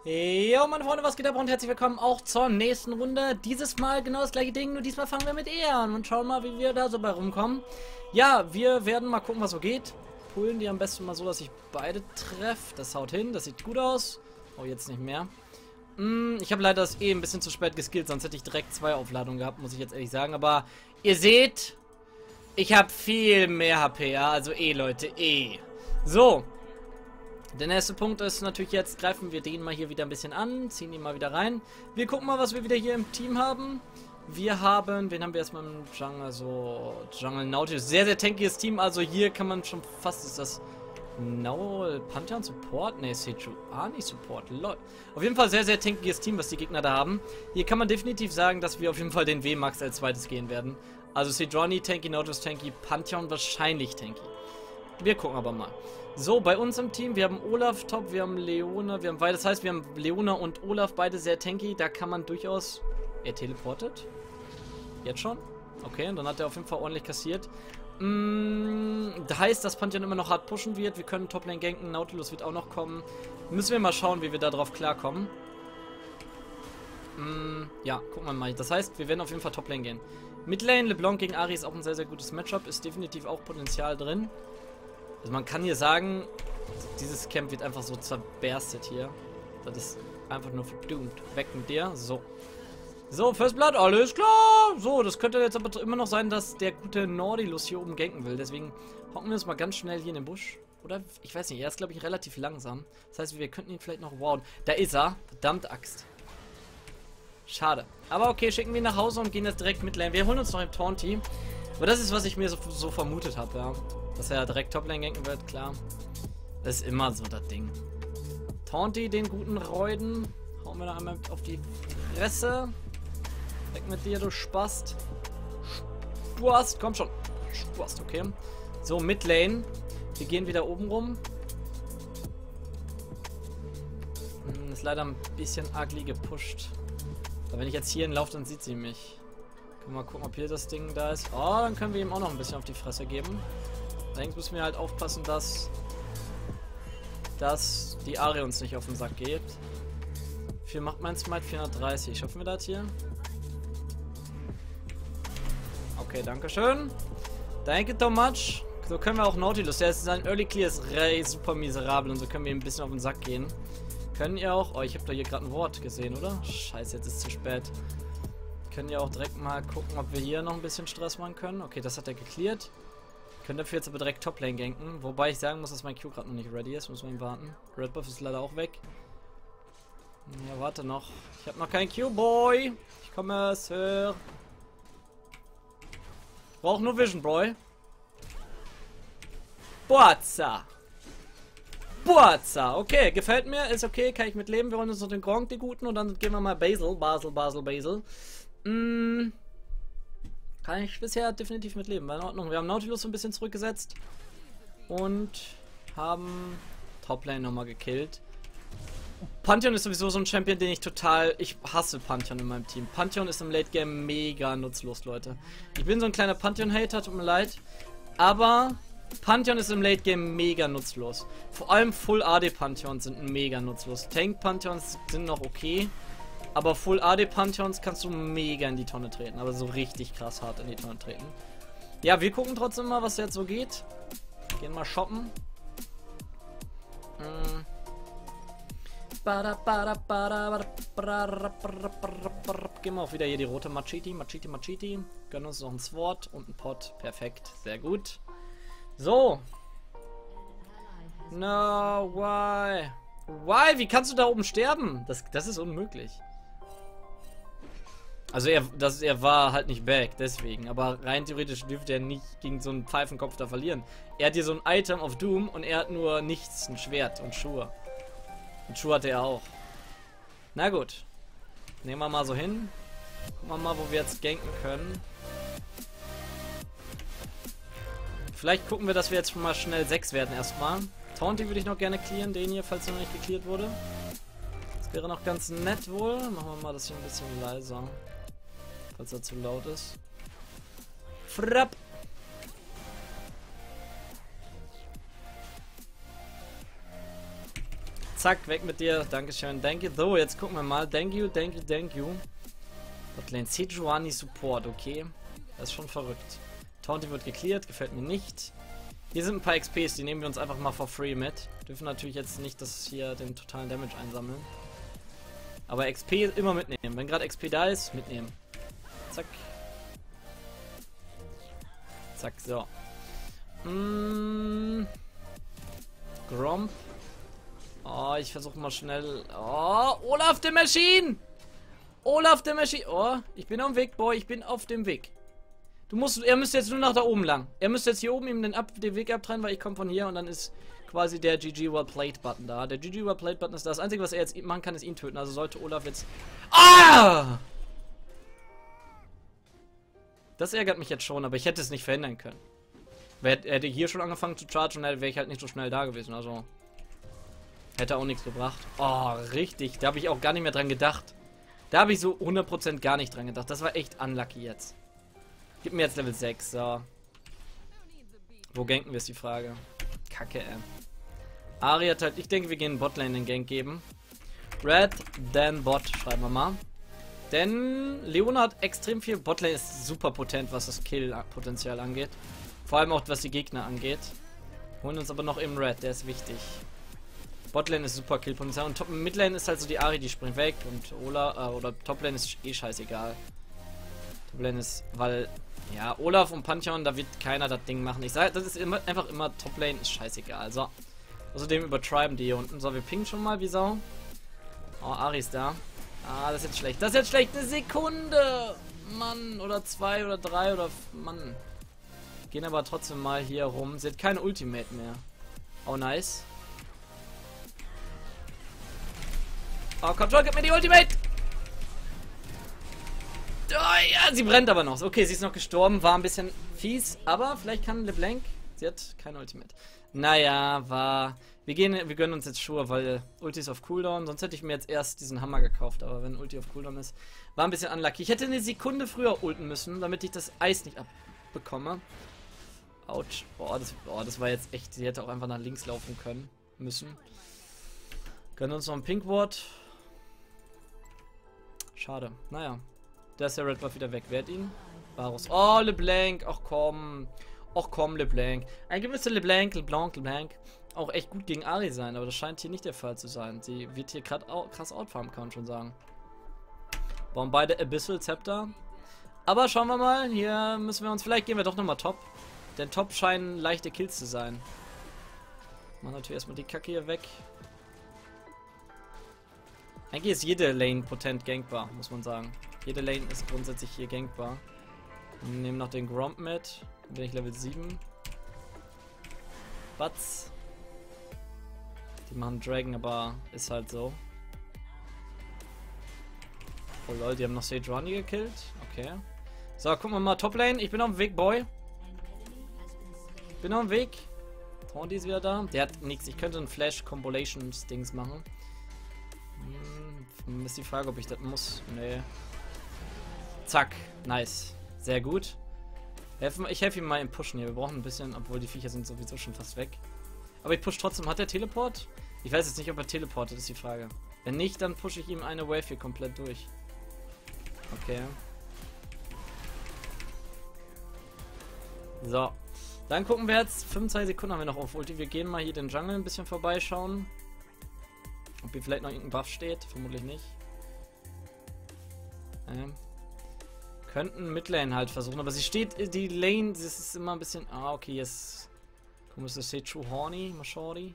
Jo, meine Freunde, was geht ab und herzlich willkommen auch zur nächsten Runde. Dieses Mal genau das gleiche Ding, nur diesmal fangen wir mit E an und schauen mal, wie wir da so bei rumkommen. Ja, wir werden mal gucken, was so geht. Pullen die am besten mal so, dass ich beide treffe. Das haut hin, das sieht gut aus. Oh, jetzt nicht mehr. Ich habe leider das ein bisschen zu spät geskillt, sonst hätte ich direkt 2 Aufladungen gehabt, muss ich jetzt ehrlich sagen. Aber ihr seht, ich habe viel mehr HP, ja, also Leute, So. Der nächste Punkt ist natürlich jetzt, greifen wir den mal hier wieder ein bisschen an, ziehen ihn mal wieder rein. Wir gucken mal, was wir wieder hier im Team haben. Wir haben, wen haben wir erstmal im Jungle, so Jungle Nautilus, sehr, sehr tankiges Team, also hier kann man schon fast, ist das Pantheon Support? Ne, Sejuani Support, lol. Auf jeden Fall sehr, sehr tankiges Team, was die Gegner da haben. Hier kann man definitiv sagen, dass wir auf jeden Fall den W-Max als zweites gehen werden. Also Sejuani tanky, Nautilus tanky, Pantheon wahrscheinlich tanky. Wir gucken aber mal. So, bei uns im Team, wir haben Olaf top, wir haben Leona, wir haben beide, das heißt, wir haben Leona und Olaf, beide sehr tanky, da kann man durchaus... Er teleportet? Jetzt schon? Okay, und dann hat er auf jeden Fall ordentlich kassiert. Das heißt, dass Pantheon immer noch hart pushen wird, wir können Toplane ganken, Nautilus wird auch noch kommen. Müssen wir mal schauen, wie wir da drauf klarkommen. Ja, gucken wir mal. Das heißt, wir werden auf jeden Fall Toplane gehen. Midlane, LeBlanc gegen Ahri ist auch ein sehr, sehr gutes Matchup, ist definitiv auch Potenzial drin. Also man kann hier sagen, dieses Camp wird einfach so zerberstet hier. Das ist einfach nur verdammt. Weg mit dir. So. So, First Blood, alles klar. So, das könnte jetzt aber immer noch sein, dass der gute Nautilus hier oben ganken will. Deswegen hocken wir uns mal ganz schnell hier in den Busch. Oder, ich weiß nicht, er ist glaube ich relativ langsam. Das heißt, wir könnten ihn vielleicht noch wowen. Da ist er. Verdammt Axt. Schade. Aber okay, schicken wir ihn nach Hause und gehen jetzt direkt mit Lane. Wir holen uns noch im Taunty. Aber das ist, was ich mir so vermutet habe, ja. Dass er direkt Toplane ganken wird, klar. Das ist immer so das Ding. Taunty, den guten Reuden. Hauen wir da einmal auf die Fresse. Weg mit dir, du Spast. Spast, komm schon. Spast, okay. So, Midlane. Wir gehen wieder oben rum. Ist leider ein bisschen ugly gepusht. Aber wenn ich jetzt hier hinlaufe, dann sieht sie mich. Können wir mal gucken, ob hier das Ding da ist. Oh, dann können wir ihm auch noch ein bisschen auf die Fresse geben. Allerdings müssen wir halt aufpassen, dass die Ahri uns nicht auf den Sack geht. Wie viel macht mein Smite? 430. Schaffen wir das hier? Okay, danke schön. Danke so much. So können wir auch Nautilus. Der ist sein Early Clear ist super miserabel und so können wir ihm ein bisschen auf den Sack gehen. Können ihr auch... Oh, ich habe da hier gerade ein Wort gesehen, oder? Scheiße, jetzt ist es zu spät. Können ja auch direkt mal gucken, ob wir hier noch ein bisschen Stress machen können. Okay, das hat er geklärt. Können dafür jetzt aber direkt Toplane ganken. Wobei ich sagen muss, dass mein Q gerade noch nicht ready ist. Muss man ihn warten. Red Buff ist leider auch weg. Ja, warte noch. Ich habe noch keinen Q-Boy. Ich komme, Sir. Brauche nur Vision, Boy. Boazza. Boazza. Okay, gefällt mir. Ist okay, kann ich mitleben. Wir holen uns noch den Gronk, die Guten. Und dann gehen wir mal Basil. Kann ich bisher definitiv mitleben. War in Ordnung. Wir haben Nautilus ein bisschen zurückgesetzt. Und haben Toplane nochmal gekillt. Pantheon ist sowieso so ein Champion, den ich total... Ich hasse Pantheon in meinem Team. Pantheon ist im Late Game mega nutzlos, Leute. Ich bin so ein kleiner Pantheon-Hater, tut mir leid. Aber Pantheon ist im Late Game mega nutzlos. Vor allem Full AD Pantheons sind mega nutzlos. Tank Pantheons sind noch okay. Aber Full AD Pantheons kannst du mega in die Tonne treten. Aber so richtig krass hart in die Tonne treten. Ja, wir gucken trotzdem mal, was jetzt so geht. Gehen mal shoppen. Gehen wir auch wieder hier die rote Machete. Gönnen uns noch ein Sword und ein Pot. Perfekt. Sehr gut. So. No, why? Why? Wie kannst du da oben sterben? Das ist unmöglich. Also er war halt nicht back, deswegen. Aber rein theoretisch dürfte er nicht gegen so einen Pfeifenkopf da verlieren. Er hat hier so ein Item of Doom und er hat nur nichts, ein Schwert und Schuhe. Und Schuhe hatte er auch. Na gut. Nehmen wir mal so hin. Gucken wir mal, wo wir jetzt ganken können. Vielleicht gucken wir, dass wir jetzt schon mal schnell 6 werden erstmal. Taunty würde ich noch gerne clearen, den hier, falls er noch nicht gecleart wurde. Das wäre noch ganz nett wohl. Machen wir mal das hier ein bisschen leiser. Falls er zu laut ist. Frapp! Zack, weg mit dir. Dankeschön. Thank you. So, jetzt gucken wir mal. Thank you, thank you, thank you. Botlane Sejuani Support, okay. Das ist schon verrückt. Taunty wird geklärt, gefällt mir nicht. Hier sind ein paar XPs, die nehmen wir uns einfach mal for free mit. Dürfen natürlich jetzt nicht das hier den totalen Damage einsammeln. Aber XP immer mitnehmen. Wenn gerade XP da ist, mitnehmen. Zack. Zack, so. Gromp. Oh, ich versuche mal schnell. Oh, Olaf the Machine! Olaf the Machine! Oh, ich bin auf dem Weg, Boy, ich bin auf dem Weg. Er müsste jetzt nur nach da oben lang. Er müsste jetzt hier oben ihm den Weg abtrennen, weil ich komme von hier und dann ist quasi der GG Well Played Button da. Der GG Well Played Button ist das Einzige, was er jetzt machen kann, ist ihn töten. Also sollte Olaf jetzt... Ah! Das ärgert mich jetzt schon, aber ich hätte es nicht verhindern können. Er hätte hier schon angefangen zu chargen, dann wäre ich halt nicht so schnell da gewesen. Also hätte auch nichts gebracht. Oh, richtig. Da habe ich auch gar nicht mehr dran gedacht. Da habe ich so 100% gar nicht dran gedacht. Das war echt unlucky jetzt. Gib mir jetzt Level 6, so. Wo ganken wir, ist die Frage. Kacke, Ari hat halt, ich denke, wir gehen Botlane den Gank geben. Red, then Bot, schreiben wir mal. Denn Leona hat extrem viel. Botlane ist super potent, was das Kill-Potenzial angeht. Vor allem auch, was die Gegner angeht. Holen uns aber noch eben Red, der ist wichtig. Botlane ist super Kill-Potenzial und Midlane ist halt so die Ari, die springt weg und oder Toplane ist eh scheißegal. Toplane ist, weil, ja, Olaf und Pantheon, da wird keiner das Ding machen. Ich sage, das ist einfach immer, Toplane ist scheißegal. So. Außerdem übertreiben die hier unten. So, wir pingen schon mal wie Sau. Oh, Ari ist da. Ah, das ist jetzt schlecht. Das ist jetzt schlecht. Eine Sekunde. Mann, oder 2 oder 3 oder... Mann. Gehen aber trotzdem mal hier rum. Sie hat keine Ultimate mehr. Oh, nice. Oh, Control, gib mir die Ultimate! Oh, ja, sie brennt aber noch. Okay, sie ist noch gestorben. War ein bisschen fies, aber vielleicht kann LeBlanc... Sie hat keine Ultimate. Naja, wir gönnen uns jetzt Schuhe, weil Ulti ist auf Cooldown. Sonst hätte ich mir jetzt erst diesen Hammer gekauft. Aber wenn Ulti auf Cooldown ist, war ein bisschen unlucky. Ich hätte eine Sekunde früher ulten müssen, damit ich das Eis nicht abbekomme. Autsch. Boah, das war jetzt echt... Sie hätte auch einfach nach links laufen müssen. Gönnen uns noch ein Pinkward. Schade. Naja. Da ist der Red Buff wieder weg. Wer hat ihn? Varus. Oh, LeBlanc. Ach komm. Ach komm, LeBlanc. Eigentlich müsste LeBlanc auch echt gut gegen Ari sein, aber das scheint hier nicht der Fall zu sein. Sie wird hier gerade krass outfarmen, kann man schon sagen. Bauen beide Abyssal Scepter. Aber schauen wir mal. Hier müssen wir uns... Vielleicht gehen wir doch nochmal Top. Denn Top scheinen leichte Kills zu sein. Machen natürlich erstmal die Kacke hier weg. Eigentlich ist jede Lane potent gankbar, muss man sagen. Jede Lane ist grundsätzlich hier gankbar. Wir nehmen noch den Gromp mit. Dann bin ich Level 7. Batz. Die machen Dragon, aber ist halt so. Oh lol, die haben noch Sejuani gekillt. Okay. So, gucken wir mal Toplane. Ich bin auf dem Weg, Boy. Bin auf dem Weg. Taunty ist wieder da. Der hat nichts. Ich könnte ein Flash-Combolations-Dings machen. Ist die Frage, ob ich das muss. Nee. Zack. Nice. Sehr gut. Ich helfe ihm mal im Pushen hier. Wir brauchen ein bisschen, obwohl die Viecher sind sowieso schon fast weg. Aber ich push trotzdem. Hat er Teleport? Ich weiß jetzt nicht, ob er teleportet, ist die Frage. Wenn nicht, dann pushe ich ihm eine Wave hier komplett durch. Okay. So. Dann gucken wir jetzt. 25 Sekunden haben wir noch auf Ulti. Wir gehen mal hier den Jungle ein bisschen vorbeischauen. Ob hier vielleicht noch irgendein Buff steht? Vermutlich nicht. Könnten Midlane halt versuchen, aber sie steht, die Lane, das ist immer ein bisschen... Ah, okay, jetzt... Komm, ist das Seju Horny, Mashorty?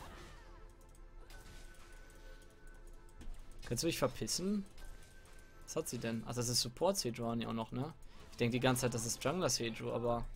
Kannst du dich verpissen? Was hat sie denn? Ach, das ist Support Seju Horny auch noch, ne? Ich denke die ganze Zeit, das ist Jungler Seju, aber...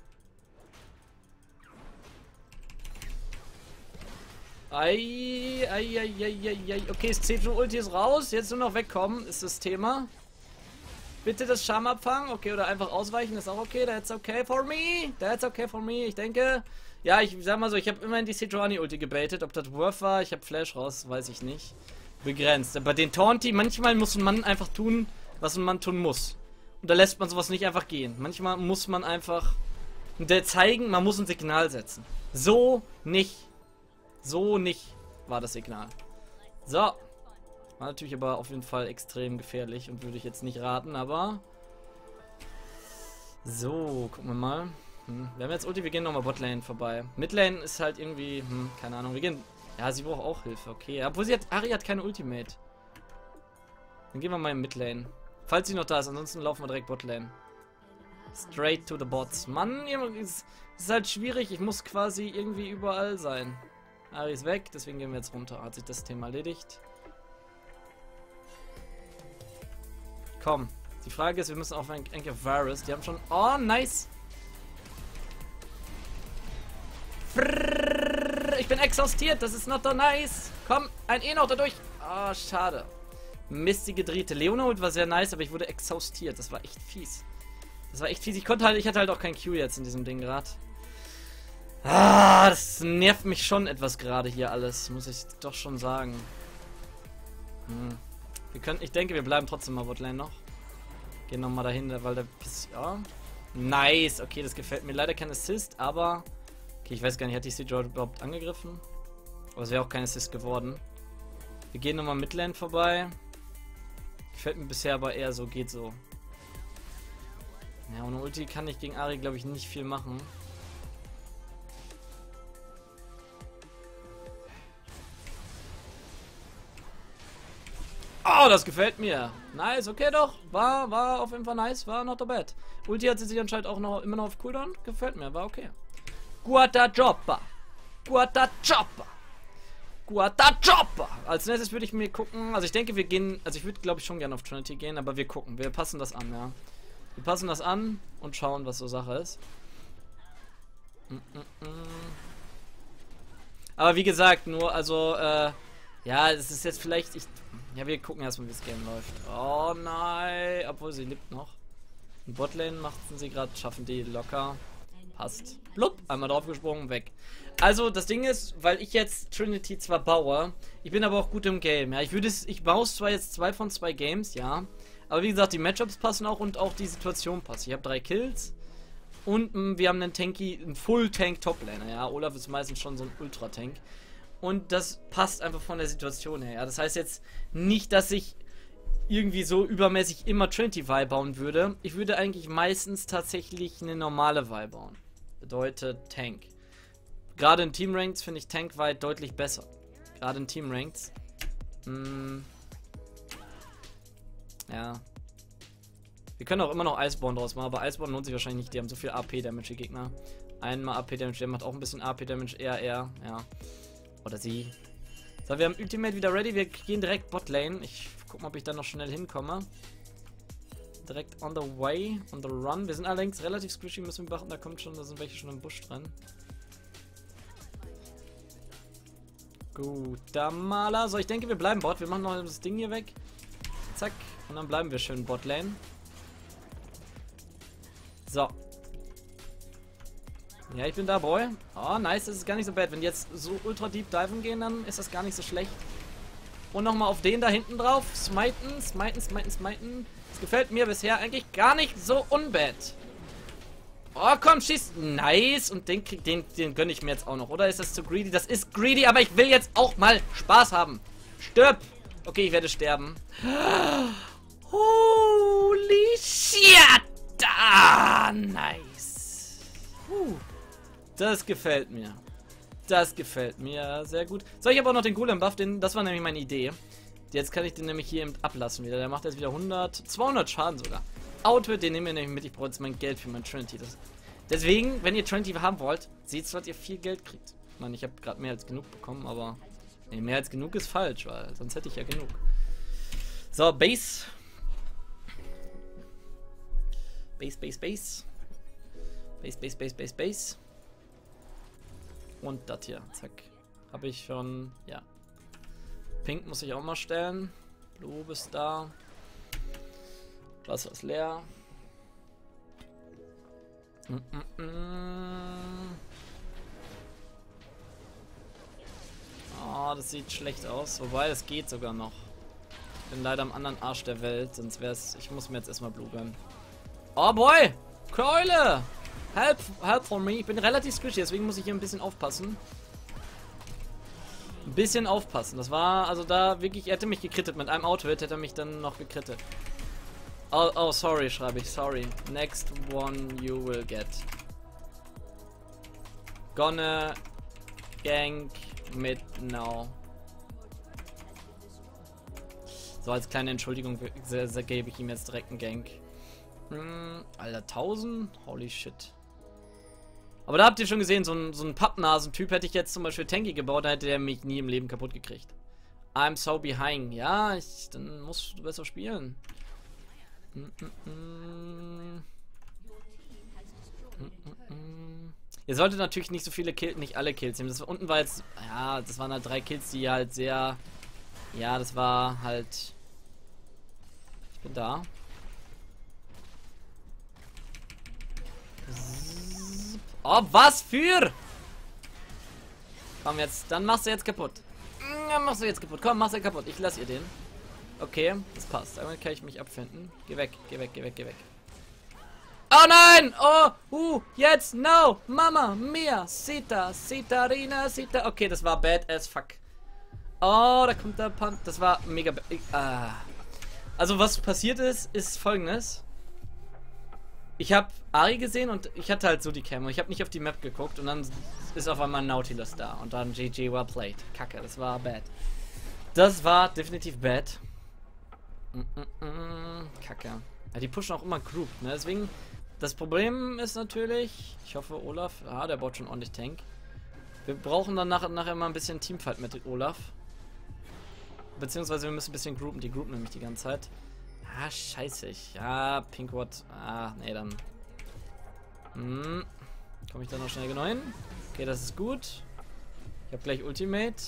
Okay, das Seju-Ulti ist raus. Jetzt nur noch wegkommen, ist das Thema. Bitte das Charme abfangen. Okay, oder einfach ausweichen, ist auch okay. That's okay for me. That's okay for me. Ich denke, ja, ich sag mal so, ich habe immerhin die Sejuani-Ulti gebaitet. Ob das Worth war, ich habe Flash raus, weiß ich nicht. Begrenzt. Aber den Taunty, manchmal muss ein Mann einfach tun, was ein Mann tun muss. Und da lässt man sowas nicht einfach gehen. Manchmal muss man einfach zeigen, man muss ein Signal setzen. So nicht. So nicht. war das Signal. So. War natürlich aber auf jeden Fall extrem gefährlich und würde ich jetzt nicht raten, aber... So, gucken wir mal. Wir haben jetzt Ulti, wir gehen nochmal Botlane vorbei. Midlane ist halt irgendwie, keine Ahnung, wir gehen... Ja, sie braucht auch Hilfe, okay. Obwohl Ahri hat keine Ultimate. Dann gehen wir mal in Midlane. Falls sie noch da ist, ansonsten laufen wir direkt Botlane. Straight to the bots. Mann, es ist halt schwierig, ich muss quasi irgendwie überall sein. Ahri ist weg, deswegen gehen wir jetzt runter. Hat sich das Thema erledigt. Komm. Die Frage ist, wir müssen eigentlich auf Varus. Die haben schon... Oh, nice! Ich bin exhaustiert, das ist not so nice. Komm, ein noch dadurch. Ah, schade. Mist, die gedrehte. Leona war sehr nice, aber ich wurde exhaustiert. Das war echt fies. Das war echt fies. Ich hatte halt auch kein Q jetzt in diesem Ding gerade. Ah, das nervt mich schon etwas gerade hier alles. Muss ich doch schon sagen. Ich denke, wir bleiben trotzdem mal Botlane noch. Gehen nochmal dahin, weil der... Ja. Nice. Okay, das gefällt mir. Leider kein Assist, aber... Okay, ich weiß gar nicht, hat die Sejuani überhaupt angegriffen? Aber es wäre auch kein Assist geworden. Wir gehen nochmal Midlane vorbei. Gefällt mir bisher aber eher so, geht so. Ja, ohne Ulti kann ich gegen Ahri, glaube ich, nicht viel machen. Oh, das gefällt mir. Nice, okay doch. War auf jeden Fall nice, war not so bad. Ulti hat sie sich anscheinend auch noch immer noch auf Cooldown. Gefällt mir, war okay. Guarda Joppa. Guarda Joppa. Guarda Joppa. Als nächstes würde ich mir gucken, also ich denke wir gehen, also ich würde glaube ich schon gerne auf Trinity gehen, aber wir gucken, wir passen das an, ja. Wir passen das an und schauen, was so Sache ist. Aber wie gesagt, nur, also, ja, es ist jetzt vielleicht, ja, wir gucken erstmal, wie das Game läuft. Oh nein, obwohl sie lebt noch. In Botlane machten sie gerade, schaffen die locker. Passt. Blub, einmal draufgesprungen, weg. Also, das Ding ist, weil ich jetzt Trinity zwar baue, ich bin aber auch gut im Game, ja. Ich baue zwar jetzt 2 von 2 Games, ja. Aber wie gesagt, die Matchups passen auch und auch die Situation passt. Ich habe 3 Kills und wir haben einen Full-Tank-Top-Laner, ja. Olaf ist meistens schon so ein Ultra-Tank. Und das passt einfach von der Situation her, ja. Das heißt jetzt nicht, dass ich irgendwie so übermäßig immer Trinity-Vi bauen würde. Ich würde eigentlich meistens tatsächlich eine normale Vi bauen. Bedeutet Tank. Gerade in Team-Ranks finde ich Tank-Vi deutlich besser. Gerade in Team-Ranks. Ja. Wir können auch immer noch Iceborne draus machen, aber Iceborne lohnt sich wahrscheinlich nicht. Die haben so viel AP-Damage, die Gegner. Einmal AP-Damage, der macht auch ein bisschen AP-Damage, er, ja. Oder sie. So, wir haben Ultimate wieder ready. Wir gehen direkt Botlane. Ich guck mal, ob ich da noch schnell hinkomme. Direkt on the way, on the run. Wir sind allerdings relativ squishy, müssen wir beachten. Da sind welche schon im Busch drin. Guter Maler. So, ich denke, wir bleiben Bot. Wir machen noch das Ding hier weg. Zack. Und dann bleiben wir schön Botlane. So. Ja, ich bin da, Boy. Oh, nice. Das ist gar nicht so bad. Wenn die jetzt so ultra deep diven gehen, dann ist das gar nicht so schlecht. Und nochmal auf den da hinten drauf. Smiten. Das gefällt mir bisher eigentlich gar nicht so unbad. Oh, komm, schieß. Nice. Und den gönne ich mir jetzt auch noch. Oder ist das zu greedy? Das ist greedy, aber ich will jetzt auch mal Spaß haben. Stirb. Okay, ich werde sterben. Holy shit. Ah, nice. Das gefällt mir. Das gefällt mir sehr gut. So, ich habe auch noch den Golem-Buff. Das war nämlich meine Idee. Jetzt kann ich den nämlich hier eben ablassen wieder. Der macht jetzt wieder 200 Schaden sogar. Outwit, den nehmen wir nämlich mit. Ich brauche jetzt mein Geld für mein Trinity. Deswegen, wenn ihr Trinity haben wollt, seht dass ihr viel Geld kriegt. Ich meine, ich habe gerade mehr als genug bekommen, aber nee, mehr als genug ist falsch, weil sonst hätte ich ja genug. So, Base. Base. Und das hier, zack. Habe ich schon, ja. Pink muss ich auch mal stellen. Blue ist da. Wasser ist leer. Oh, das sieht schlecht aus. Wobei, das geht sogar noch. Ich bin leider am anderen Arsch der Welt. Sonst wäre es... Ich muss mir jetzt erstmal Blue gönnen. Oh boy! Keule! Help for me. Ich bin relativ squishy, deswegen muss ich hier ein bisschen aufpassen. Ein bisschen aufpassen. Das war, also da wirklich, er hätte mich gekrittet. Mit einem Auto-Hit hätte er mich dann noch gekrittet. Oh, sorry, schreibe ich. Sorry. Next one you will get. Gonna gank mid now. So, als kleine Entschuldigung gebe ich ihm jetzt direkt einen Gank. Alter, 1000? Holy shit. Aber da habt ihr schon gesehen, so ein Pappnasen-Typ hätte ich jetzt zum Beispiel Tanky gebaut, da hätte der mich nie im Leben kaputt gekriegt. I'm so behind. Ja, dann musst du besser spielen. Ihr solltet natürlich nicht so viele Kills, nicht alle Kills nehmen. Das war, unten war jetzt, ja, das waren halt 3 Kills, die halt sehr, ja, das war halt, ich bin da. Oh, was für? Komm jetzt, dann machst du jetzt kaputt. Dann machst du jetzt kaputt. Komm, machst du kaputt. Ich lass ihr den. Okay, das passt. Damit kann ich mich abfinden. Geh weg, geh weg, geh weg, geh weg. Oh nein! Oh, jetzt, no! Mama, Mia, Sita, Sitarina, Sita. Okay, das war bad as fuck. Oh, da kommt der Punt. Das war mega Also, was passiert ist folgendes. Ich habe Ari gesehen und ich hatte halt so die Cam und ich habe nicht auf die Map geguckt und dann ist auf einmal Nautilus da und dann GG well played. Kacke, das war bad. Das war definitiv bad. Kacke. Ja, die pushen auch immer Group, ne? Deswegen, das Problem ist natürlich, ich hoffe Olaf, der baut schon ordentlich Tank. Wir brauchen dann nachher mal ein bisschen Teamfight mit Olaf. Beziehungsweise wir müssen ein bisschen groupen, die groupen nämlich die ganze Zeit. Ah, scheiße. Ja, Pinkwad. Nee, dann. Komme ich da noch schnell genau hin? Okay, das ist gut. Ich habe gleich Ultimate.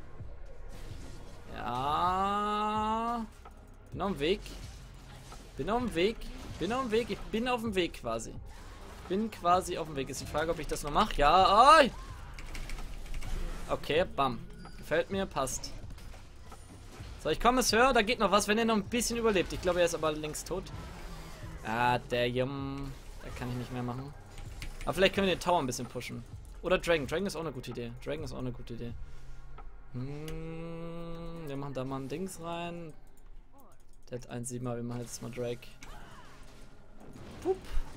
Ja. Bin auf dem Weg. Bin auf dem Weg. Bin auf dem Weg. Ich bin auf dem Weg quasi. Bin quasi auf dem Weg. Ist die Frage, ob ich das noch mache. Ja. Oh. Okay, bam. Gefällt mir, passt. So, ich komme es höher, da geht noch was, wenn er noch ein bisschen überlebt. Ich glaube, er ist aber längst tot. Der Yum. Da kann ich nicht mehr machen. Aber vielleicht können wir den Tower ein bisschen pushen. Oder Dragon. Dragon ist auch eine gute Idee. Dragon ist auch eine gute Idee. Wir machen da mal ein Dings rein. Der hat 1,7er, wir machen jetzt mal Drake. Pup.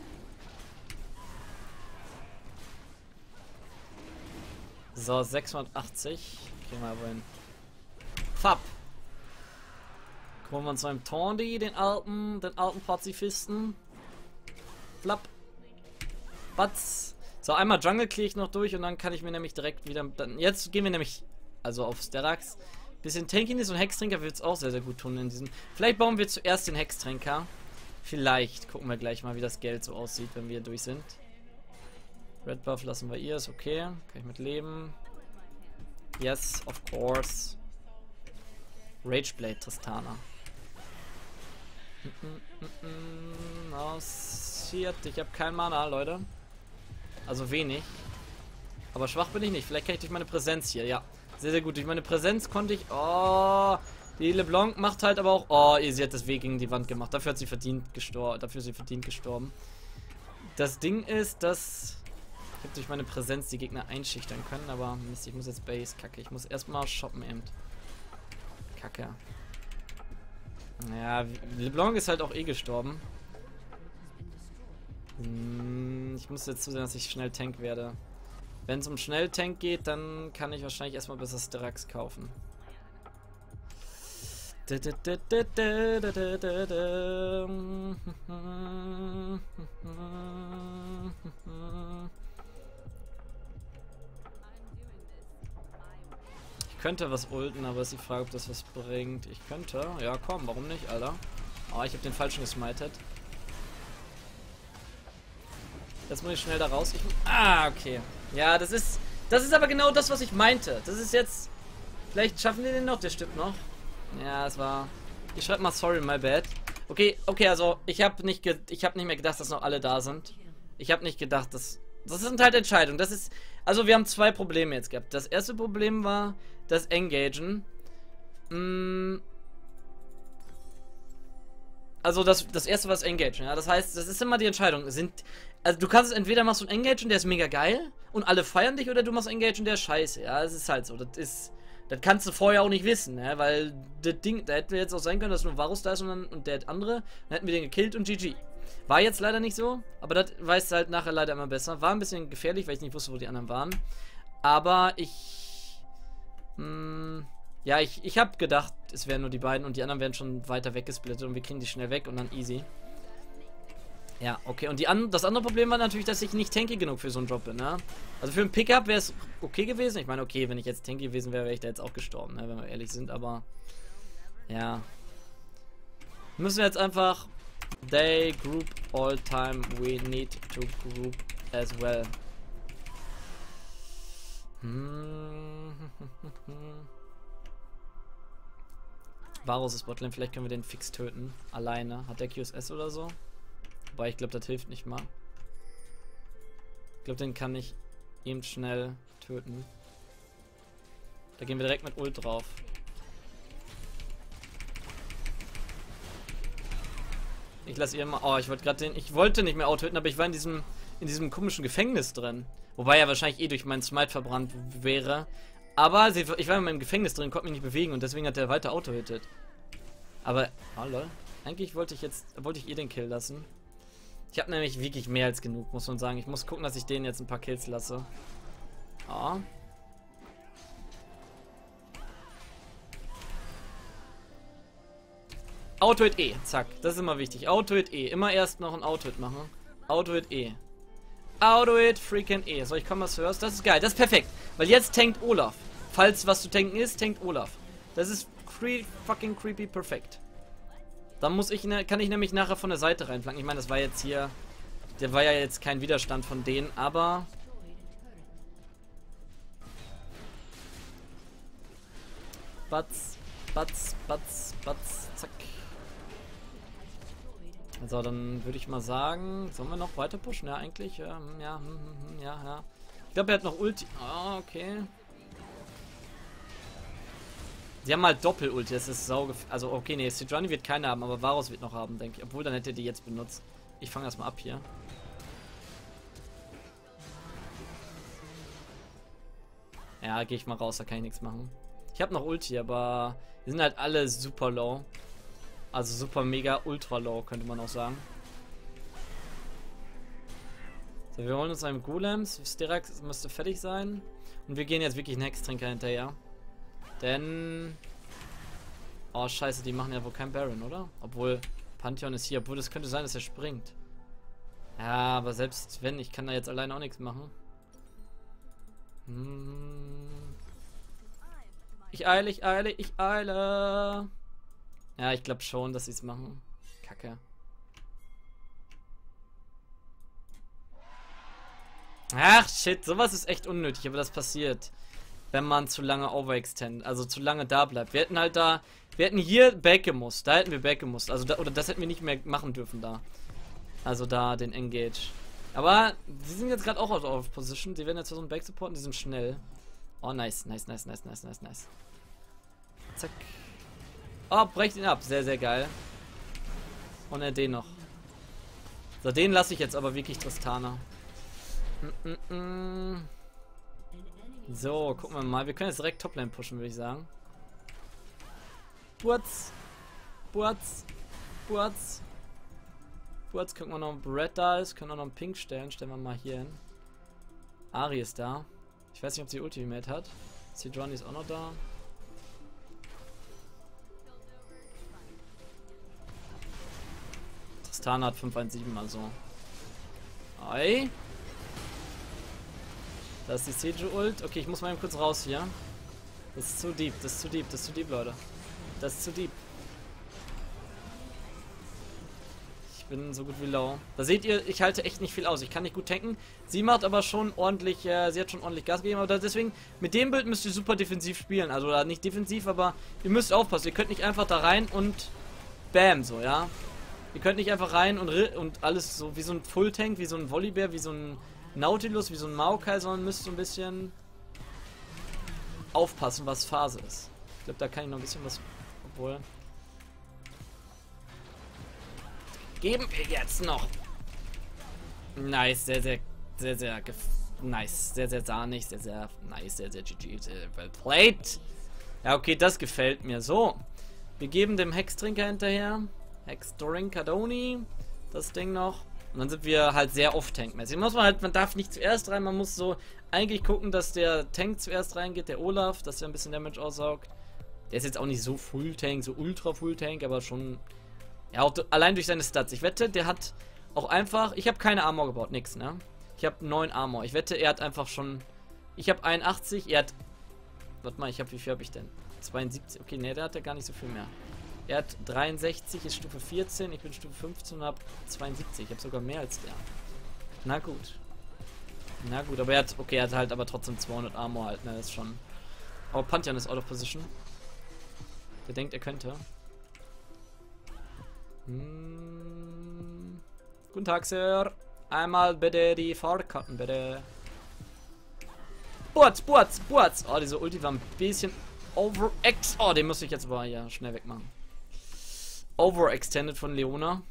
So, 680. Kriegen wir aber hin. Fab. Kommen wir zu einem Tondi, den alten Pazifisten. Flapp. Batz. So, einmal Jungle kriege ich noch durch und dann kann ich mir nämlich direkt wieder. Jetzt gehen wir nämlich, also auf Sterax. Bisschen Tankiness und Hextrinker wird es auch sehr, sehr gut tun in diesem. Vielleicht bauen wir zuerst den Hextrinker. Vielleicht. Gucken wir gleich mal, wie das Geld so aussieht, wenn wir durch sind. Red Buff lassen wir ihr, ist okay. Kann ich mit leben. Yes, of course. Rageblade Tristana. Oh, shit. Ich habe kein Mana, Leute. Also wenig. Aber schwach bin ich nicht. Vielleicht kann ich durch meine Präsenz hier. Ja, sehr, sehr gut. Durch meine Präsenz konnte ich... Oh, die LeBlanc macht halt aber auch... Oh, sie hat das Weg gegen die Wand gemacht. Dafür hat sie verdient gestorben. Das Ding ist, dass... Ich habe durch meine Präsenz die Gegner einschüchtern können. Aber Mist, ich muss jetzt Base. Kacke. Ich muss erstmal shoppen eben. Kacke. Ja, LeBlanc ist halt auch eh gestorben. Ich muss jetzt zusehen, dass ich schnell Tank werde. Wenn es um schnell Tank geht, dann kann ich wahrscheinlich erstmal besser Sterax kaufen. Ich könnte was ulten, aber ist die Frage, ob das was bringt. Ich könnte. Ja, komm, warum nicht, Alter? Oh, ich habe den falschen gesmited. Jetzt muss ich schnell da raus. Okay. Ja, das ist aber genau das, was ich meinte. Das ist jetzt... Vielleicht schaffen wir den noch, der stimmt noch. Ja, es war... Ich schreibe mal sorry, my bad. Okay, also ich habe nicht mehr gedacht, dass noch alle da sind. Ich habe nicht gedacht, dass... Das sind halt Entscheidungen. Das ist... Also wir haben 2 Probleme jetzt gehabt. Das erste Problem war das Engagen. Also das erste war das Engagen, ja. Das heißt, das ist immer die Entscheidung. Also du kannst es entweder machst du ein Engagen, der ist mega geil und alle feiern dich, oder du machst Engagen, der ist scheiße. Ja, es ist halt so. Das kannst du vorher auch nicht wissen, ne? Weil das Ding, da hätte jetzt auch sein können, dass nur Varus da ist und der andere, dann hätten wir den gekillt und GG. War jetzt leider nicht so, aber das weiß halt nachher leider immer besser. War ein bisschen gefährlich, weil ich nicht wusste, wo die anderen waren. Aber ja, ich habe gedacht, es wären nur die beiden und die anderen werden schon weiter weggesplittet und wir kriegen die schnell weg und dann easy. Ja, okay. Und das andere Problem war natürlich, dass ich nicht tanky genug für so einen Job bin, ne? Also für einen Pickup wäre es okay gewesen. Ich meine, okay, wenn ich jetzt tanky gewesen wäre, wäre ich da jetzt auch gestorben, ne? Wenn wir ehrlich sind, aber ja. Müssen wir jetzt einfach they group all time, we need to group as well. Varus ist Botlane, vielleicht können wir den fix töten. Alleine. Hat der QSS oder so? Wobei, ich glaube, das hilft nicht mal. Ich glaube, den kann ich eben schnell töten. Da gehen wir direkt mit Ult drauf. Ich lasse ihr mal. Oh, ich wollte gerade den. Ich wollte nicht mehr töten, aber ich war in diesem komischen Gefängnis drin. Wobei er wahrscheinlich eh durch meinen Smite verbrannt wäre. Aber ich war in meinem Gefängnis drin, konnte mich nicht bewegen und deswegen hat er weiter auto-hittet. Aber. Oh lol. Eigentlich wollte ich ihr den Kill lassen. Ich habe nämlich wirklich mehr als genug, muss man sagen. Ich muss gucken, dass ich denen jetzt ein paar Kills lasse. Oh. Auto-Hit E, zack. Das ist immer wichtig. Auto-Hit E. Immer erst noch ein Auto-Hit machen. Auto-Hit E. Auto-Hit freaking E. So, ich komme was hörst. Das ist geil. Das ist perfekt. Weil jetzt tankt Olaf. Falls was zu tanken ist, tankt Olaf. Das ist fucking creepy perfekt. Dann kann ich nämlich nachher von der Seite reinflanken. Ich meine, das war jetzt hier. Der war ja jetzt kein Widerstand von denen, aber. Batz, batz, batz, batz, zack. Also, dann würde ich mal sagen, sollen wir noch weiter pushen? Ja, eigentlich. Ja. Ich glaube, er hat noch Ulti. Ah, okay. Sie haben halt Doppel-Ulti, das ist also, okay, nee, Sejuani wird keine haben, aber Varus wird noch haben, denke ich. Obwohl, dann hätte er die jetzt benutzt. Ich fange das mal ab hier. Ja, gehe ich mal raus, da kann ich nichts machen. Ich habe noch Ulti, aber die sind halt alle super low. Also super mega ultra low, könnte man auch sagen. So, wir holen uns einen Golems. Styrax müsste fertig sein. Und wir gehen jetzt wirklich einen Hextrinker hinterher. Denn. Oh, scheiße, die machen ja wohl keinen Baron, oder? Obwohl, Pantheon ist hier. Obwohl, das könnte sein, dass er springt. Ja, aber selbst wenn, ich kann da jetzt alleine auch nichts machen. Ich eile, ich eile, ich eile. Ja, ich glaube schon, dass sie es machen. Kacke. Ach, shit, sowas ist echt unnötig, aber das passiert. Wenn man zu lange overextend, also zu lange da bleibt. Wir hätten hier back gemusst, da hätten wir back gemusst, also oder das hätten wir nicht mehr machen dürfen da. Also da den Engage. Aber sie sind jetzt gerade auch out of position, sie werden jetzt so einen Back supporten, die sind schnell. Oh, nice, nice, nice, nice, nice, nice, nice. Zack. Oh, brecht ihn ab, sehr, sehr geil. Und er den noch. So, den lasse ich jetzt aber wirklich Tristana. So, gucken wir mal. Wir können jetzt direkt Toplane pushen, würde ich sagen. Burz. Burz. Burz. Burz, gucken wir noch, ob Red da ist. Können wir noch einen Pink stellen. Stellen wir mal hier hin. Ari ist da. Ich weiß nicht, ob sie Ultimate hat. Sejuani ist auch noch da. Tristana hat 517, also. Ei. Da ist die Seju-Ult. Okay, ich muss mal eben kurz raus hier. Das ist zu deep, das ist zu deep, das ist zu deep, Leute. Das ist zu deep. Ich bin so gut wie low. Da seht ihr, ich halte echt nicht viel aus. Ich kann nicht gut tanken. Sie macht aber schon ordentlich, sie hat schon ordentlich Gas gegeben. Aber deswegen, mit dem Bild müsst ihr super defensiv spielen. Also nicht defensiv, aber ihr müsst aufpassen. Ihr könnt nicht einfach da rein und bam, so, ja. Ihr könnt nicht einfach rein und alles so wie so ein Full-Tank, wie so ein Volibear, wie so ein Nautilus, wie so ein Maokai, sondern müsst so ein bisschen aufpassen, was Phase ist. Ich glaube, da kann ich noch ein bisschen was. Obwohl. Geben wir jetzt noch. Nice, sehr, sehr, sehr, sehr nice. Sehr, sehr sahnig, sehr, sehr nice, sehr, sehr GG, sehr well played. Ja, okay, das gefällt mir. So. Wir geben dem Hextrinker hinterher. Hexdrinkadoni. Das Ding noch. Und dann sind wir halt sehr oft tankmäßig. Man darf nicht zuerst rein, man muss so eigentlich gucken, dass der Tank zuerst reingeht, der Olaf, dass er ein bisschen Damage aussaugt. Der ist jetzt auch nicht so Full Tank, so ultra Full Tank, aber schon, ja, auch allein durch seine Stats. Ich wette, der hat auch einfach, ich habe keine Armor gebaut, nix, ne? Ich habe 9 Armor. Ich wette, er hat einfach schon, ich habe 81, er hat, warte mal, wie viel habe ich denn? 72, okay, ne, der hat ja gar nicht so viel mehr. Er hat 63, ist Stufe 14, ich bin Stufe 15 und habe 72. Ich habe sogar mehr als der. Na gut. Na gut, aber er hat, okay, er hat halt aber trotzdem 200 Armor halt, ne, das ist schon. Aber Pantheon ist out of position. Der denkt, er könnte. Guten Tag, Sir. Einmal bitte die Fahrkarten, bitte. Burz. Oh, diese Ulti war ein bisschen overex. Oh, den muss ich jetzt aber ja schnell wegmachen. Overextended von Leona.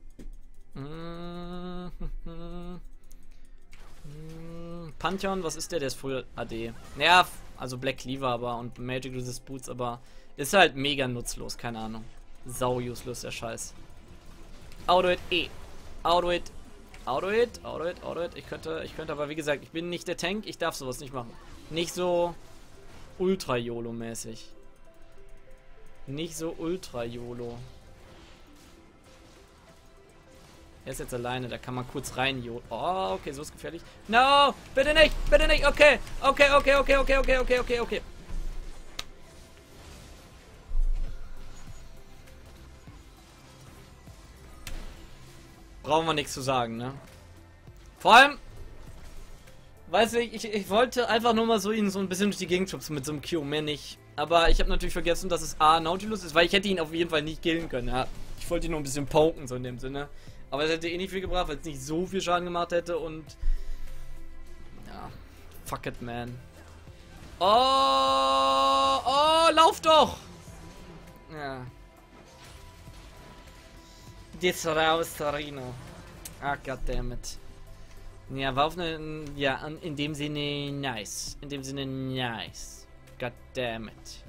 Pantheon, was ist der? Der ist Full AD. Naja, also Black Cleaver aber und Magic Resist Boots, aber ist halt mega nutzlos, keine Ahnung. Sau useless, der Scheiß. Auto it, Auto it. Ich könnte, aber wie gesagt, ich bin nicht der Tank, ich darf sowas nicht machen. Nicht so ultra YOLO-mäßig. Nicht so ultra YOLO. Er ist jetzt alleine, da kann man kurz rein YOLO. Oh, okay, so ist gefährlich. No, bitte nicht, okay. Okay. Brauchen wir nichts zu sagen, ne? Vor allem, weiß ich wollte einfach nur mal so ihn so ein bisschen durch die Gegend schubsen mit so einem Q, mehr nicht. Aber ich habe natürlich vergessen, dass es A, Nautilus ist, weil ich hätte ihn auf jeden Fall nicht killen können, ja. Ich wollte ihn nur ein bisschen poken, so in dem Sinne. Aber es hätte eh nicht viel gebracht, weil es nicht so viel Schaden gemacht hätte und... Ja, fuck it, man. Oh, lauf doch! Ja. Jetzt raus, Rino. Ah, goddammit. Ja, war auf eine... Ja, in dem Sinne nice. Goddammit.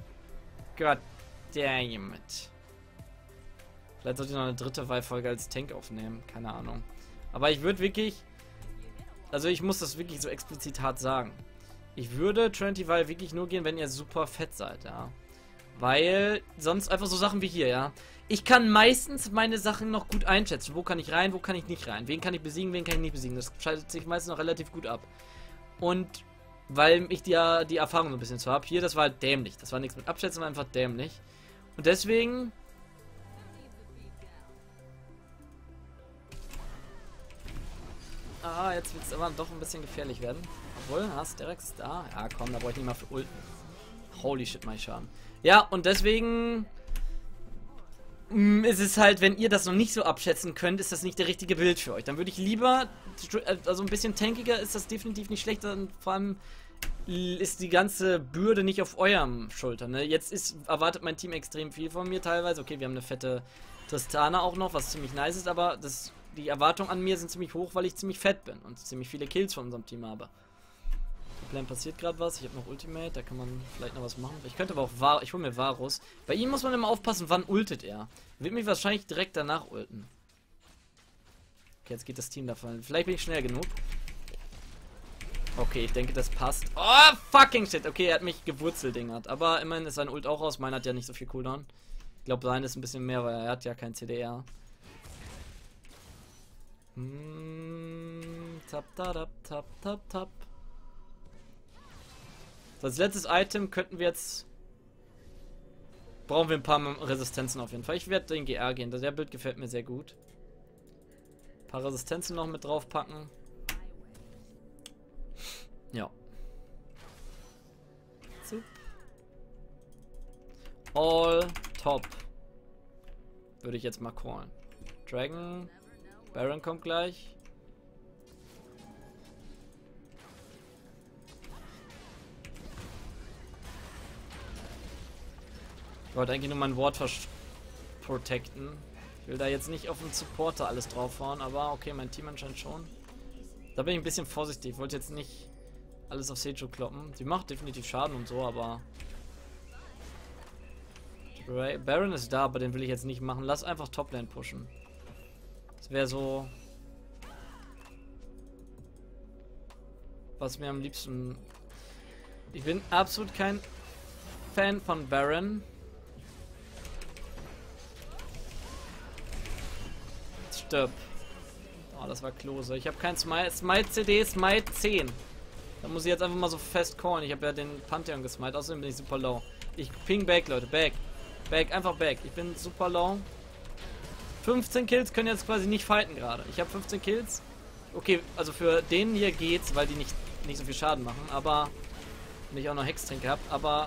Vielleicht sollte ich noch eine dritte Wahlfolge als Tank aufnehmen. Keine Ahnung. Aber ich würde wirklich... Also ich muss das wirklich so explizit hart sagen. Ich würde Trinity-Wahl wirklich nur gehen, wenn ihr super fett seid, ja. Weil sonst einfach so Sachen wie hier, ja. Ich kann meistens meine Sachen noch gut einschätzen. Wo kann ich rein, wo kann ich nicht rein. Wen kann ich besiegen, wen kann ich nicht besiegen. Das schaltet sich meistens noch relativ gut ab. Und weil ich die Erfahrung so ein bisschen zu habe. Hier, das war halt dämlich. Das war nichts mit Abschätzen, war einfach dämlich. Und deswegen... Ah, jetzt wird es aber doch ein bisschen gefährlich werden. Obwohl, Asterix ist da. Ja, komm, da brauche ich nicht mal für Ulten. Holy shit, mein Schaden. Ja, und deswegen ist es halt, wenn ihr das noch nicht so abschätzen könnt, ist das nicht der richtige Bild für euch. Dann würde ich lieber, also ein bisschen tankiger ist das definitiv nicht schlecht, und vor allem ist die ganze Bürde nicht auf eurem Schultern. Ne? Jetzt erwartet mein Team extrem viel von mir teilweise. Okay, wir haben eine fette Tristana auch noch, was ziemlich nice ist, aber die Erwartungen an mir sind ziemlich hoch, weil ich ziemlich fett bin und ziemlich viele Kills von unserem Team habe. Plan passiert gerade was. Ich habe noch Ultimate, da kann man vielleicht noch was machen. Ich könnte aber auch ich hole mir Varus. Bei ihm muss man immer aufpassen, wann ultet er. Wird mich wahrscheinlich direkt danach ulten. Okay, jetzt geht das Team davon. Vielleicht bin ich schnell genug. Okay, ich denke, das passt. Oh, fucking shit. Okay, er hat mich gewurzeldingert. Aber immerhin ist sein Ult auch raus. Mein hat ja nicht so viel Cooldown. Ich glaube, sein ist ein bisschen mehr, weil er hat ja kein CDR. Tap. So, als letztes Item könnten wir jetzt... Brauchen wir ein paar Resistenzen auf jeden Fall. Ich werde den GR gehen. Der Bild gefällt mir sehr gut. Ein paar Resistenzen noch mit drauf packen. Ja. Zup. All top. Würde ich jetzt mal callen. Dragon. Baron kommt gleich. Ich wollte eigentlich nur mein Wort protecten. Ich will da jetzt nicht auf den Supporter alles draufhauen, aber okay, mein Team anscheinend schon. Da bin ich ein bisschen vorsichtig. Ich wollte jetzt nicht alles auf Seju kloppen. Sie macht definitiv Schaden und so, aber... Baron ist da, aber den will ich jetzt nicht machen. Lass einfach Toplane pushen. Das wäre so... was mir am liebsten... Ich bin absolut kein Fan von Baron. Stirb. Oh, das war Klose. Ich habe kein Smite. Smite CD, Smite 10. Da muss ich jetzt einfach mal so fest callen. Ich habe ja den Pantheon gesmite. Außerdem bin ich super low. Ich ping back, Leute. Back. Back, einfach back. Ich bin super low. 15 Kills können jetzt quasi nicht fighten gerade. Ich habe 15 Kills. Okay, also für den hier geht's, weil die nicht so viel Schaden machen. Aber... wenn ich auch noch Hextrinke habe. Aber...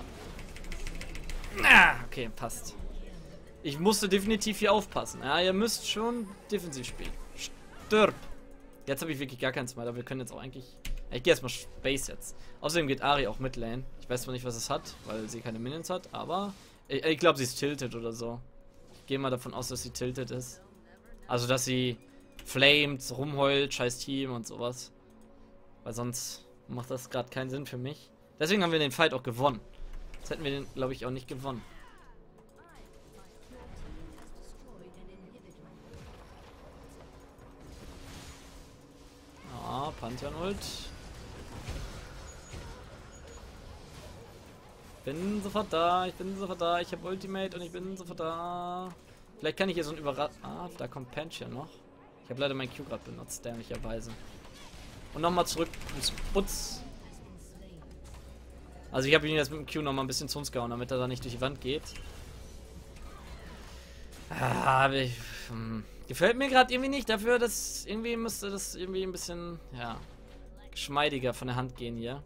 okay, passt. Ich musste definitiv hier aufpassen. Ja, ihr müsst schon defensiv spielen. Stirb! Jetzt habe ich wirklich gar keinen Smite, aber wir können jetzt auch eigentlich... ich gehe erstmal Space jetzt. Außerdem geht Ahri auch mit Lane. Ich weiß zwar nicht, was es hat, weil sie keine Minions hat, aber... ich glaube, sie ist tilted oder so. Ich gehe mal davon aus, dass sie tilted ist. Also, dass sie flamed, rumheult, scheiß Team und sowas. Weil sonst macht das gerade keinen Sinn für mich. Deswegen haben wir den Fight auch gewonnen. Jetzt hätten wir den, glaube ich, auch nicht gewonnen. Ah, Pantheon Ult. Bin sofort da, ich bin sofort da, ich habe Ultimate und ich bin sofort da. Vielleicht kann ich hier so ein ah, da kommt Pantheon noch. Ich habe leider mein Q gerade benutzt, dämlicherweise. Und nochmal zurück ins Putz. Also ich habe ihn jetzt mit dem Q nochmal ein bisschen zu uns gehauen, damit er da nicht durch die Wand geht. Ah, gefällt mir gerade irgendwie nicht. Dafür, dass irgendwie müsste das irgendwie ein bisschen, ja, geschmeidiger von der Hand gehen hier.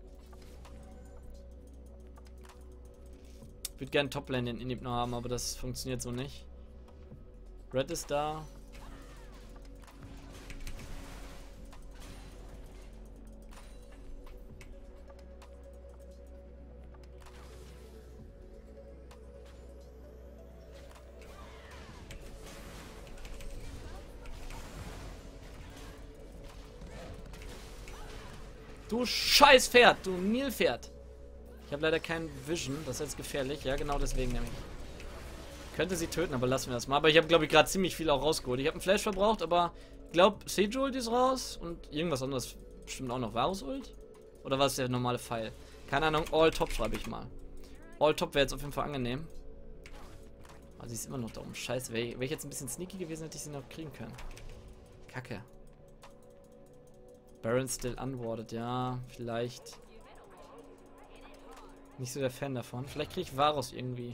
Ich würde gerne Toplane in Inhib noch haben, aber das funktioniert so nicht. Red ist da. Du scheiß Pferd, du Nilpferd. Ich habe leider kein Vision, das ist jetzt gefährlich. Ja, genau deswegen nämlich. Könnte sie töten, aber lassen wir das mal. Aber ich habe, glaube ich, gerade ziemlich viel auch rausgeholt. Ich habe einen Flash verbraucht, aber ich glaube, Sage Ult ist raus und irgendwas anderes bestimmt auch noch. Varus Ult? Oder war es der normale Pfeil? Keine Ahnung, All Top schreibe ich mal. All Top wäre jetzt auf jeden Fall angenehm. Aber sie ist immer noch da oben. Scheiße, wäre ich jetzt ein bisschen sneaky gewesen, hätte ich sie noch kriegen können. Kacke. Baron still unwarded, ja, vielleicht. Nicht so der Fan davon. Vielleicht kriege ich Varus irgendwie.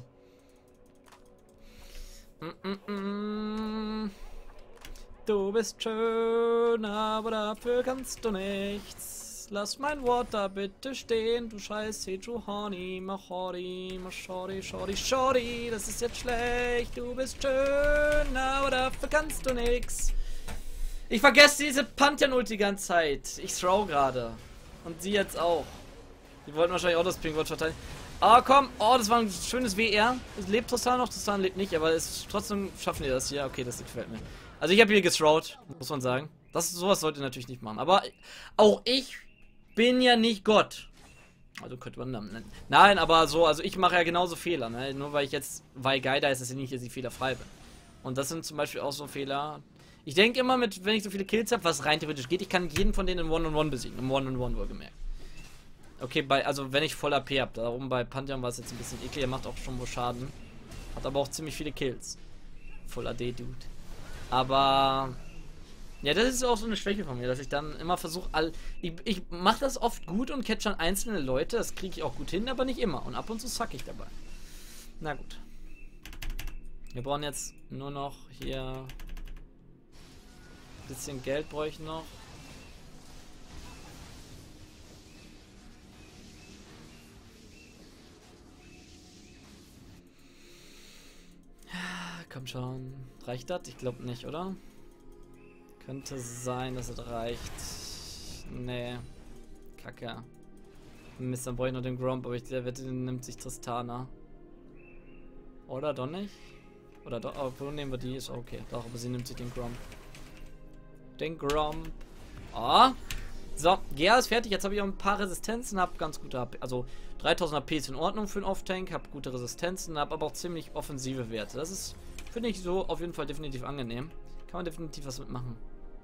Du bist schön, aber dafür kannst du nichts. Lass mein Wort da bitte stehen, du scheiß Sejuani, mach Hori, mach Shori, Shori, Shori. Das ist jetzt schlecht, du bist schön, aber dafür kannst du nichts. Ich vergesse diese Pantheon-Ult die ganze Zeit. Ich throw gerade. Und sie jetzt auch. Die wollten wahrscheinlich auch das Ping-Wort verteidigen. Ah, komm. Oh, das war ein schönes WR. Es lebt Tristan noch. Tristan lebt nicht, aber trotzdem schaffen die das hier. Okay, das gefällt mir. Also ich habe hier gethrowt, muss man sagen. Sowas sollte ihr natürlich nicht machen. Aber auch ich bin ja nicht Gott. Also könnte man dann nennen. Nein, aber so, also ich mache ja genauso Fehler. Ne? Nur weil ich jetzt Guy da ist, ist es ja nicht, dass ich fehlerfrei bin. Und das sind zum Beispiel auch so Fehler. Ich denke immer, wenn ich so viele Kills habe, was rein theoretisch geht, ich kann jeden von denen in One-on-One besiegen. Im One-on-One wohlgemerkt. Okay, also wenn ich voll AP habe. Darum bei Pantheon war es jetzt ein bisschen eklig. Er macht auch schon wohl Schaden. Hat aber auch ziemlich viele Kills. Voll AD, Dude. Aber... ja, das ist auch so eine Schwäche von mir, dass ich dann immer versuche, ich mache das oft gut und catch dann einzelne Leute. Das kriege ich auch gut hin, aber nicht immer. Und ab und zu suck ich dabei. Na gut. Wir brauchen jetzt nur noch hier... bisschen Geld brauche ich noch. Komm schon. Reicht das? Ich glaube nicht, oder? Könnte sein, dass es reicht. Nee. Kacke. Mist, dann brauche ich noch den Gromp, aber der Wette nimmt sich Tristana. Oder doch nicht? Oder doch? Aber wo nehmen wir die? Ist okay. Doch, aber sie nimmt sich den Gromp. Den Gromp. Ah! So, GA ist fertig. Jetzt habe ich auch ein paar Resistenzen, habe ganz gute HP. Also 3000 HP ist in Ordnung für einen Off-Tank, habe gute Resistenzen, habe aber auch ziemlich offensive Werte. Das ist, finde ich, so auf jeden Fall definitiv angenehm. Kann man definitiv was mitmachen.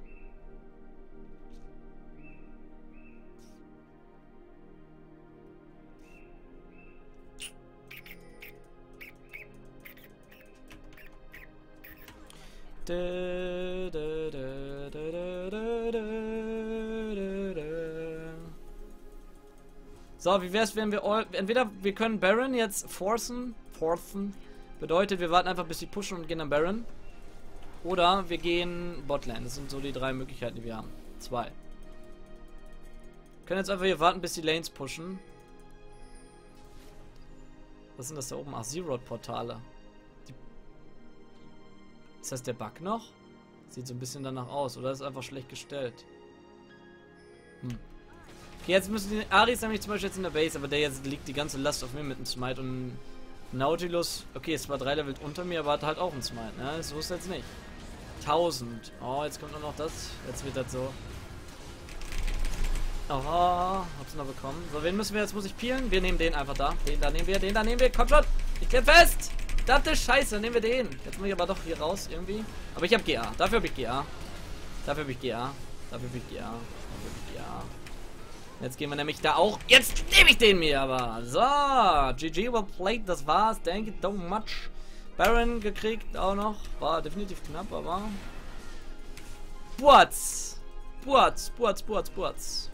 So, wie wär's, wenn wir entweder wir können Baron jetzt forcen, bedeutet, wir warten einfach bis sie pushen und gehen dann Baron. Oder wir gehen Botlane. Das sind so die drei Möglichkeiten, die wir haben. 2. Wir können jetzt einfach hier warten, bis die Lanes pushen. Was sind das da oben? Ach, Zero-Portale. Ist das der Bug noch? Sieht so ein bisschen danach aus. Oder ist einfach schlecht gestellt? Okay, jetzt müssen die... Ari ist nämlich zum Beispiel jetzt in der Base, aber der jetzt liegt die ganze Last auf mir mit dem Smite und Nautilus... Okay, es war 3 Level unter mir, aber hat halt auch einen Smite, ne? So ist jetzt nicht. 1000. Oh, jetzt kommt nur noch das. Jetzt wird das so. Oh, hab's noch bekommen. So, wen müssen wir jetzt? Muss ich peelen? Wir nehmen den einfach da. Den da nehmen wir, den da nehmen wir. Komm schon! Ich klemm fest! Das ist scheiße, nehmen wir den. Jetzt muss ich aber doch hier raus irgendwie. Aber ich habe GA. Dafür habe ich GA. Dafür habe ich GA. Dafür habe ich GA. Dafür habe ich GA. Jetzt gehen wir nämlich da auch. Jetzt nehme ich den mir aber. So. GG, well played. Das war's. Thank you so much. Baron gekriegt auch noch. War definitiv knapp, aber. Burz. Burz. Burz. Burz. Burz.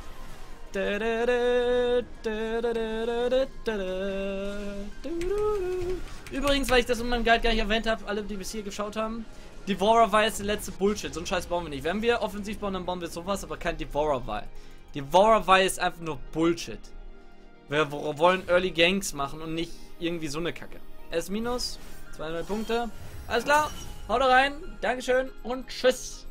Übrigens, weil ich das in meinem Guide gar nicht erwähnt habe, alle, die bis hier geschaut haben, Devourer war jetzt der letzte Bullshit. So einen Scheiß bauen wir nicht. Wenn wir offensiv bauen, dann bauen wir sowas, aber kein Devourer. Devourer ist einfach nur Bullshit. Wir wollen Early Gangs machen und nicht irgendwie so eine Kacke. S-, 2 neue Punkte. Alles klar, haut rein, Dankeschön und tschüss.